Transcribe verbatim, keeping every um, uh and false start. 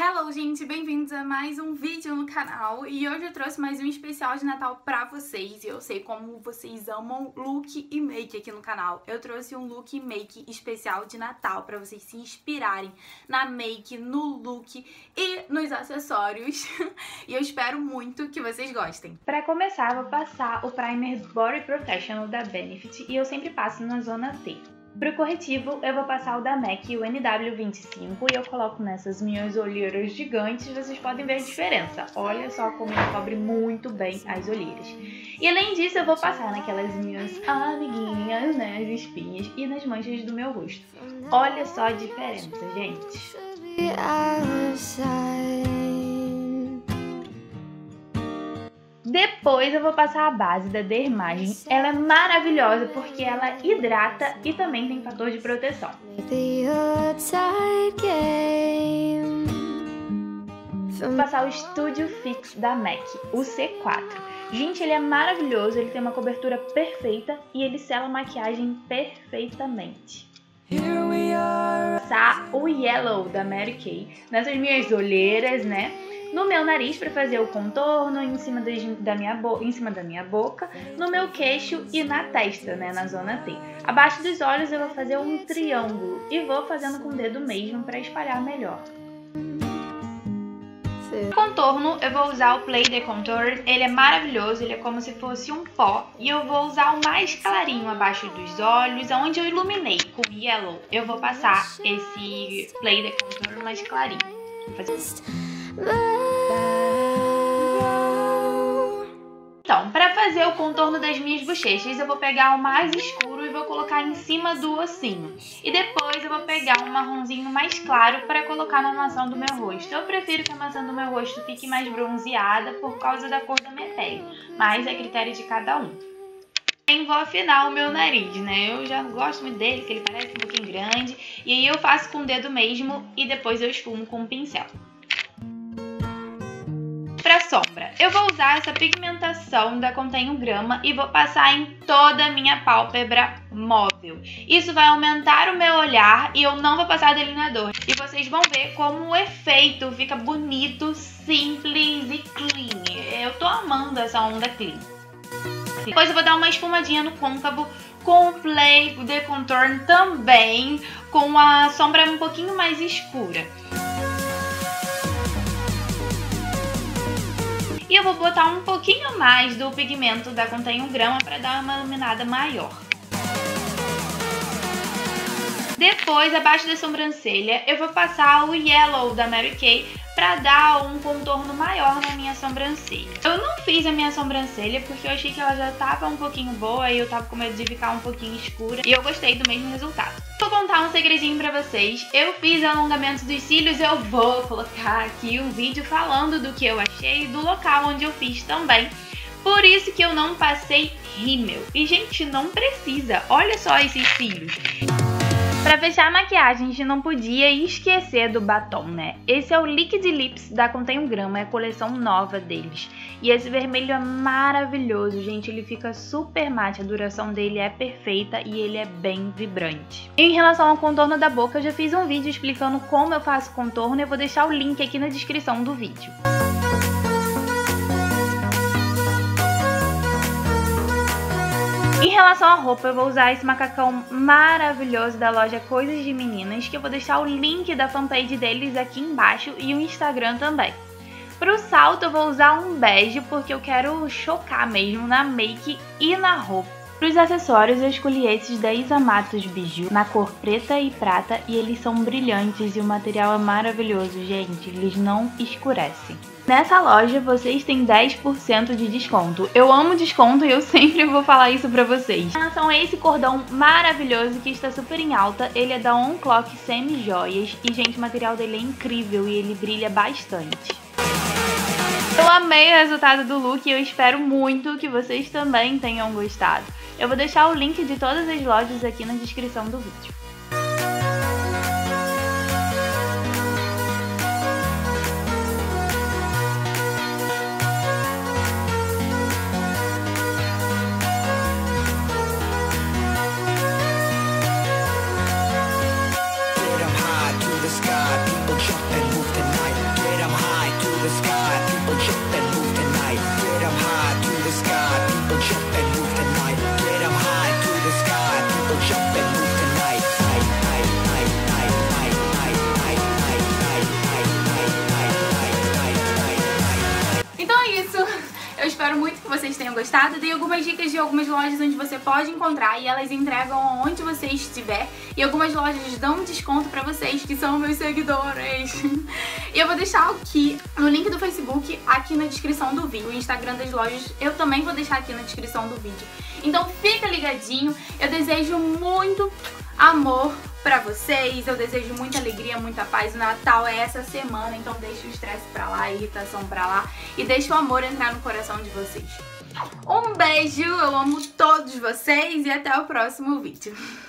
Hello, gente! Bem-vindos a mais um vídeo no canal. E hoje eu trouxe mais um especial de Natal pra vocês. E eu sei como vocês amam look e make aqui no canal. Eu trouxe um look e make especial de Natal pra vocês se inspirarem na make, no look e nos acessórios. E eu espero muito que vocês gostem. Pra começar, eu vou passar o primer Body Professional da Benefit e eu sempre passo na zona T. Para o corretivo, eu vou passar o da M A C, o N W vinte e cinco, e eu coloco nessas minhas olheiras gigantes, vocês podem ver a diferença. Olha só como ele cobre muito bem as olheiras. E além disso, eu vou passar naquelas minhas amiguinhas, né, as espinhas, e nas manchas do meu rosto. Olha só a diferença, gente. Depois eu vou passar a base da Dermagem. Ela é maravilhosa porque ela hidrata e também tem fator de proteção. Vou passar o Studio Fix da M A C, o C quatro. Gente, ele é maravilhoso, ele tem uma cobertura perfeita e ele sela a maquiagem perfeitamente. Vou passar o Yellow da Mary Kay nessas minhas olheiras, né? No meu nariz para fazer o contorno, em cima, de, da minha bo em cima da minha boca, no meu queixo e na testa, né, na zona T. Abaixo dos olhos eu vou fazer um triângulo e vou fazendo com o dedo mesmo para espalhar melhor. No contorno eu vou usar o Play The Contour, ele é maravilhoso, ele é como se fosse um pó. E eu vou usar o mais clarinho abaixo dos olhos, onde eu iluminei com Yellow. Eu vou passar esse Play The Contour mais clarinho. Vou fazer... Então, para fazer o contorno das minhas bochechas, eu vou pegar o mais escuro e vou colocar em cima do ossinho. E depois eu vou pegar um marronzinho mais claro para colocar na maçã do meu rosto. Eu prefiro que a maçã do meu rosto fique mais bronzeada por causa da cor da minha pele, mas é critério de cada um. Também vou afinar o meu nariz, né? Eu já gosto muito dele, que ele parece um pouquinho grande. E aí eu faço com o dedo mesmo e depois eu esfumo com um pincel. Para sombra, eu vou usar essa pigmentação da Contém um Grama e vou passar em toda a minha pálpebra móvel. Isso vai aumentar o meu olhar e eu não vou passar delineador. E vocês vão ver como o efeito fica bonito, simples e clean. Eu tô amando essa onda clean. Depois eu vou dar uma esfumadinha no côncavo com o Play The Contour também, com a sombra um pouquinho mais escura. E eu vou botar um pouquinho mais do pigmento da Contém um Grama para dar uma iluminada maior. Depois, abaixo da sobrancelha, eu vou passar o Yellow da Mary Kay para dar um contorno maior na minha sobrancelha. Eu não fiz a minha sobrancelha porque eu achei que ela já estava um pouquinho boa e eu tava com medo de ficar um pouquinho escura. E eu gostei do mesmo resultado. Vou contar um segredinho pra vocês. Eu fiz alongamento dos cílios, eu vou colocar aqui um vídeo falando do que eu achei e do local onde eu fiz também. Por isso que eu não passei rímel. E, gente, não precisa. Olha só esses cílios. Pra fechar a maquiagem, a gente não podia esquecer do batom, né? Esse é o Liquid Lips da Contém um Grama, é a coleção nova deles. E esse vermelho é maravilhoso, gente, ele fica super mate, a duração dele é perfeita e ele é bem vibrante. Em relação ao contorno da boca, eu já fiz um vídeo explicando como eu faço contorno e eu vou deixar o link aqui na descrição do vídeo. Em relação à roupa, eu vou usar esse macacão maravilhoso da loja Coisas de Meninas, que eu vou deixar o link da fanpage deles aqui embaixo e o Instagram também. Para o salto, eu vou usar um bege, porque eu quero chocar mesmo na make e na roupa. Para os acessórios, eu escolhi esses da Isamatos Biju, na cor preta e prata, e eles são brilhantes e o material é maravilhoso, gente, eles não escurecem. Nessa loja, vocês têm dez por cento de desconto. Eu amo desconto e eu sempre vou falar isso pra vocês. Em relação a esse cordão maravilhoso que está super em alta, ele é da On Clock Semi Joias e, gente, o material dele é incrível e ele brilha bastante. Eu amei o resultado do look e eu espero muito que vocês também tenham gostado. Eu vou deixar o link de todas as lojas aqui na descrição do vídeo. Get 'em high to the sky, people jump and move tonight. the sky, people jump and move tonight. Get up high to the sky, people jump and move tonight. Get up high to the sky, people jump and move tonight. Night, night, night, night, night, night, night, night, night, night, night, night, night, night, night. Então é isso. Eu espero muito que vocês tenham gostado. Dei algumas dicas de algumas lojas onde você pode encontrar e elas entregam onde você estiver. E algumas lojas dão desconto pra vocês que são meus seguidores. E eu vou deixar aqui no link do Facebook, aqui na descrição do vídeo. O Instagram das lojas eu também vou deixar aqui na descrição do vídeo. Então fica ligadinho. Eu desejo muito amor pra vocês, eu desejo muita alegria, muita paz. O Natal é essa semana, então deixa o estresse pra lá, a irritação pra lá e deixa o amor entrar no coração de vocês. Um beijo, eu amo todos vocês e até o próximo vídeo.